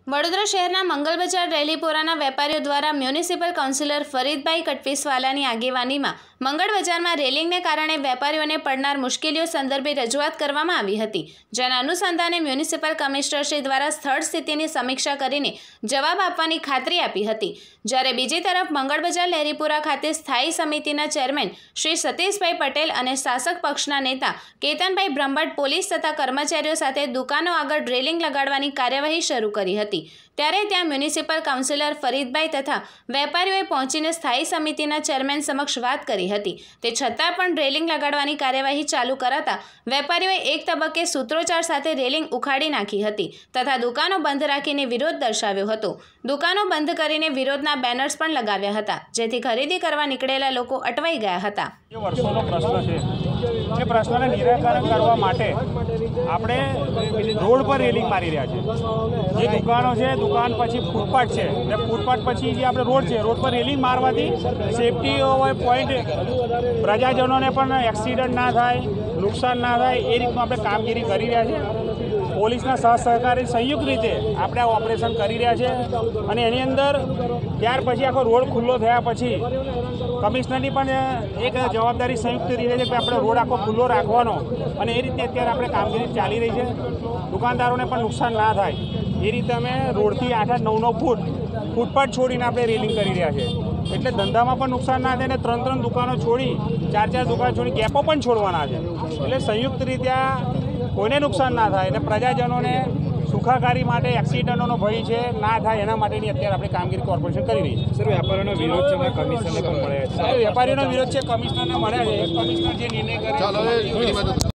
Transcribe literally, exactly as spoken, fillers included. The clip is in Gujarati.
વડોદરા શહેરના મંગલ બજાર રેલીપોરાના વેપારીઓ દ્વારા મ્યુનિસિપલ કાઉન્સિલર ફરીદભાઈ કટવીસવાલાની આગેવાનીમાં મંગળ બજારમાં રેલિંગને કારણે વેપારીઓને પડનાર મુશ્કેલીઓ સંદર્ભે રજૂઆત કરવામાં આવી હતી, જેના અનુસંધાને મ્યુનિસિપલ કમિશનરશ્રી દ્વારા સ્થળ સ્થિતિની સમીક્ષા કરીને જવાબ આપવાની ખાતરી આપી હતી। જ્યારે બીજી તરફ મંગળ બજાર રેલીપોરા ખાતે સ્થાયી સમિતિના ચેરમેન શ્રી સતીશભાઈ પટેલ અને શાસક પક્ષના નેતા કેતનભાઈ બ્રહ્મભટ્ટ પોલીસ તથા કર્મચારીઓ સાથે દુકાનો આગળ રેલિંગ લગાડવાની કાર્યવાહી શરૂ કરી હતી। ત્યારે ત્યાં મ્યુનિસિપલ કાઉન્સિલર ફરીદભાઈ તથા વેપારીઓએ પહોંચીને સ્થાયી સમિતિના ચેરમેન સમક્ષ વાત કરી હતી। તે છતાં પણ રેલિંગ લગાડવાની કાર્યવાહી ચાલુ કરાતા વેપારીઓએ એક તબક્કે સૂત્રોચ્ચાર સાથે રેલિંગ ઉખાડી નાખી હતી તથા દુકાનો બંધ રાખીને વિરોધ દર્શાવ્યો હતો। દુકાનો બંધ કરીને વિરોધના બેનર્સ પણ લગાવ્યા હતા, જેથી ખરીદી કરવા નીકળેલા લોકો અટવાઈ ગયા હતા। વર્ષોનો પ્રશ્ન છે એ પ્રશ્નને નિરાકરણ કરવા માટે આપણે રોડ પર રેલિંગ મારી રહ્યા છે। જે દુકાનો છે દુકાન પછી ફૂટપાથ છે ને ફૂટપાથ પછી જે આપણે રોડ છે રોડ પર રેલિંગ મારવાથી સેફટી પોઈન્ટ પ્રજાજનોને પણ એક્સિડન્ટ ના થાય, નુકસાન ના થાય એ રીતનું આપણે કામગીરી કરી રહ્યા છીએ। પોલીસના સહ સહકારી સંયુક્ત રીતે આપણે આ ઓપરેશન કરી રહ્યા છે અને એની અંદર ત્યાર પછી આખો રોડ ખુલ્લો થયા પછી કમિશનરની પણ એક જવાબદારી સંયુક્ત રીતે છે કે આપણે રોડ આખો ખુલ્લો રાખવાનો અને એ રીતે અત્યારે આપણે કામગીરી ચાલી રહી છે। દુકાનદારોને પણ નુકસાન ના થાય એ રીતે અમે રોડથી આઠ આઠ નવ નવ ફૂટ ફૂટપાથ છોડીને આપણે રેલિંગ કરી રહ્યા છીએ, એટલે ધંધામાં પણ નુકસાન ના થાય ને ત્રણ ત્રણ દુકાનો છોડી ચાર ચાર દુકાન છોડી ગેપો પણ છોડવાના છે, એટલે સંયુક્ત રીતે આ કોઈને નુકસાન ના થાય અને પ્રજાજનોને સુખાકારી માટે એક્સિડન્ટોનો ભય છે ના થાય એના માટેની અત્યારે આપણે કામગીરી કોર્પોરેશન કરી રહી છે। સર, વેપારીઓનો વિરોધ છે કમિશનરને પણ મળ્યા છે? વેપારીઓનો વિરોધ છે કમિશનરને મળ્યા છે, કમિશનર જે નિર્ણય કરે